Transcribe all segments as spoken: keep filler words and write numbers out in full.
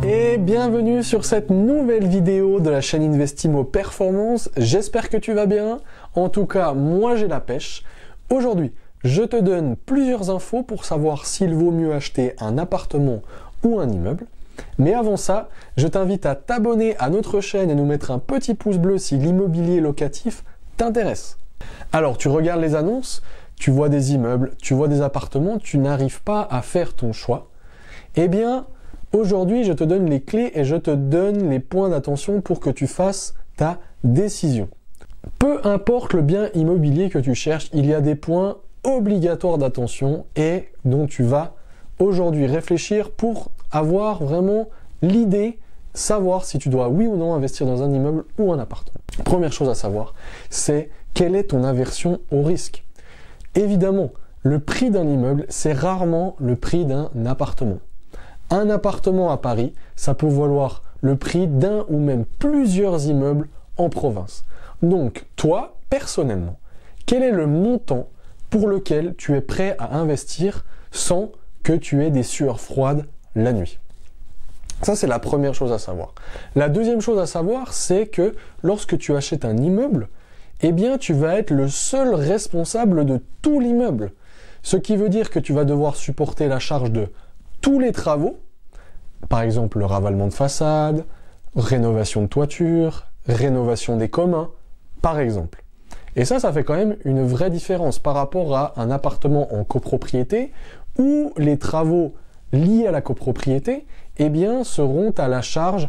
Et bienvenue sur cette nouvelle vidéo de la chaîne Investimo Performance. J'espère que tu vas bien. En tout cas, moi j'ai la pêche. Aujourd'hui, je te donne plusieurs infos pour savoir s'il vaut mieux acheter un appartement ou un immeuble. Mais avant ça, je t'invite à t'abonner à notre chaîne et nous mettre un petit pouce bleu si l'immobilier locatif t'intéresse. Alors, tu regardes les annonces, tu vois des immeubles, tu vois des appartements, tu n'arrives pas à faire ton choix. Eh bien, aujourd'hui, je te donne les clés et je te donne les points d'attention pour que tu fasses ta décision. Peu importe le bien immobilier que tu cherches, il y a des points obligatoires d'attention et dont tu vas aujourd'hui réfléchir pour avoir vraiment l'idée, savoir si tu dois oui ou non investir dans un immeuble ou un appartement. Première chose à savoir, c'est quelle est ton aversion au risque. Évidemment, le prix d'un immeuble, c'est rarement le prix d'un appartement. Un appartement à Paris, ça peut valoir le prix d'un ou même plusieurs immeubles en province. Donc, toi, personnellement, quel est le montant pour lequel tu es prêt à investir sans que tu aies des sueurs froides la nuit? Ça, c'est la première chose à savoir. La deuxième chose à savoir, c'est que lorsque tu achètes un immeuble, eh bien, tu vas être le seul responsable de tout l'immeuble. Ce qui veut dire que tu vas devoir supporter la charge de tous les travaux, par exemple le ravalement de façade, rénovation de toiture, rénovation des communs, par exemple. Et ça, ça fait quand même une vraie différence par rapport à un appartement en copropriété où les travaux liés à la copropriété, eh bien, seront à la charge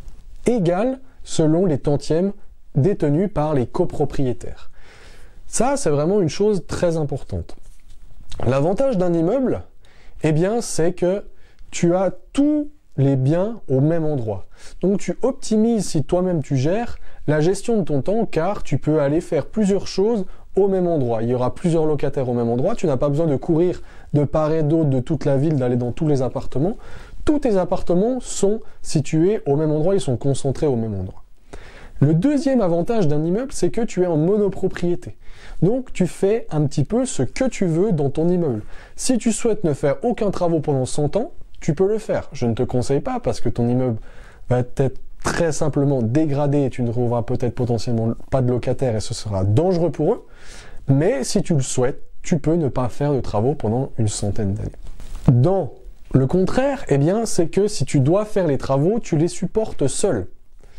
égale selon les tantièmes détenus par les copropriétaires. Ça, c'est vraiment une chose très importante. L'avantage d'un immeuble, eh bien, c'est que tu as tous les biens au même endroit. Donc, tu optimises, si toi-même tu gères, la gestion de ton temps, car tu peux aller faire plusieurs choses au même endroit. Il y aura plusieurs locataires au même endroit. Tu n'as pas besoin de courir de part et d'autre de toute la ville, d'aller dans tous les appartements. Tous tes appartements sont situés au même endroit, ils sont concentrés au même endroit. Le deuxième avantage d'un immeuble, c'est que tu es en monopropriété. Donc, tu fais un petit peu ce que tu veux dans ton immeuble. Si tu souhaites ne faire aucun travaux pendant cent ans, tu peux le faire. Je ne te conseille pas parce que ton immeuble va être très simplement dégradé et tu ne trouveras peut-être potentiellement pas de locataires et ce sera dangereux pour eux. Mais si tu le souhaites, tu peux ne pas faire de travaux pendant une centaine d'années. Dans le contraire, eh bien, c'est que si tu dois faire les travaux, tu les supportes seul.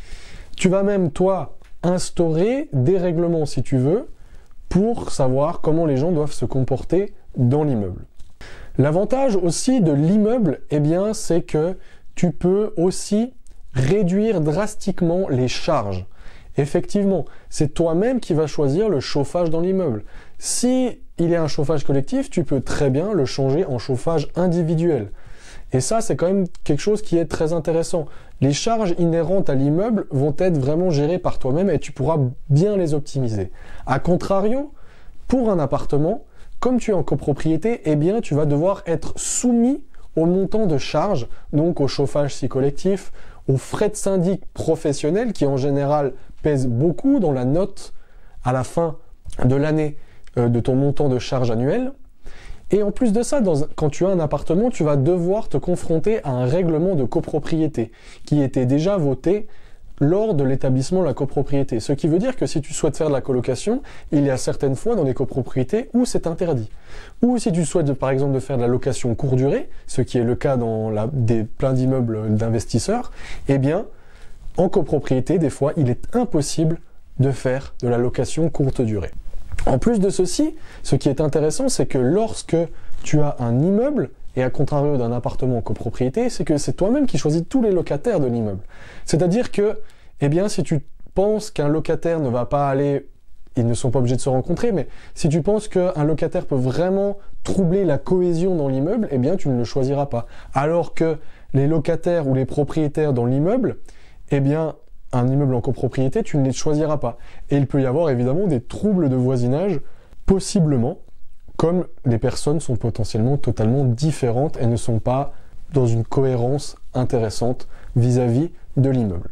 Tu vas même, toi, instaurer des règlements, si tu veux, pour savoir comment les gens doivent se comporter dans l'immeuble. L'avantage aussi de l'immeuble, eh bien, c'est que tu peux aussi réduire drastiquement les charges. Effectivement, c'est toi-même qui vas choisir le chauffage dans l'immeuble. Si il y a un chauffage collectif, tu peux très bien le changer en chauffage individuel. Et ça, c'est quand même quelque chose qui est très intéressant. Les charges inhérentes à l'immeuble vont être vraiment gérées par toi-même et tu pourras bien les optimiser. A contrario, pour un appartement, comme tu es en copropriété, eh bien, tu vas devoir être soumis au montant de charges, donc au chauffage si collectif, aux frais de syndic professionnels qui en général pèsent beaucoup dans la note à la fin de l'année euh, de ton montant de charge annuel. Et en plus de ça, dans, quand tu as un appartement, tu vas devoir te confronter à un règlement de copropriété qui était déjà voté lors de l'établissement de la copropriété. Ce qui veut dire que si tu souhaites faire de la colocation, il y a certaines fois dans les copropriétés où c'est interdit. Ou si tu souhaites par exemple de faire de la location courte durée, ce qui est le cas dans la, des, plein d'immeubles d'investisseurs, eh bien, en copropriété, des fois, il est impossible de faire de la location courte durée. En plus de ceci, ce qui est intéressant, c'est que lorsque tu as un immeuble, et à contrario d'un appartement en copropriété, c'est que c'est toi-même qui choisis tous les locataires de l'immeuble. C'est-à-dire que, eh bien, si tu penses qu'un locataire ne va pas aller, ils ne sont pas obligés de se rencontrer, mais si tu penses qu'un locataire peut vraiment troubler la cohésion dans l'immeuble, eh bien, tu ne le choisiras pas. Alors que les locataires ou les propriétaires dans l'immeuble, eh bien, un immeuble en copropriété, tu ne les choisiras pas. Et il peut y avoir évidemment des troubles de voisinage, possiblement, comme les personnes sont potentiellement totalement différentes et ne sont pas dans une cohérence intéressante vis-à-vis de l'immeuble.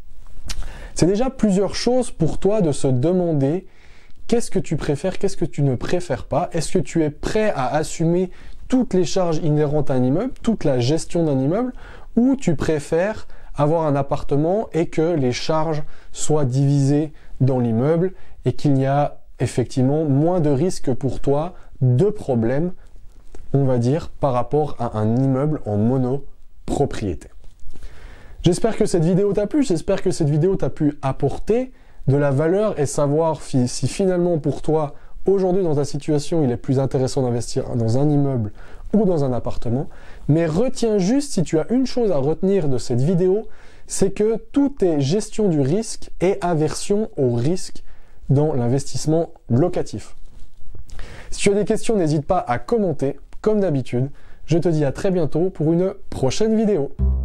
C'est déjà plusieurs choses pour toi de se demander qu'est-ce que tu préfères, qu'est-ce que tu ne préfères pas, est-ce que tu es prêt à assumer toutes les charges inhérentes à un immeuble, toute la gestion d'un immeuble, ou tu préfères avoir un appartement et que les charges soient divisées dans l'immeuble et qu'il y a effectivement moins de risques pour toi de problèmes, on va dire, par rapport à un immeuble en monopropriété. J'espère que cette vidéo t'a plu, j'espère que cette vidéo t'a pu apporter de la valeur et savoir si, si finalement pour toi, aujourd'hui dans ta situation, il est plus intéressant d'investir dans un immeuble ou dans un appartement. Mais retiens juste, si tu as une chose à retenir de cette vidéo, c'est que tout est gestion du risque et aversion au risque dans l'investissement locatif. Si tu as des questions, n'hésite pas à commenter, comme d'habitude. Je te dis à très bientôt pour une prochaine vidéo.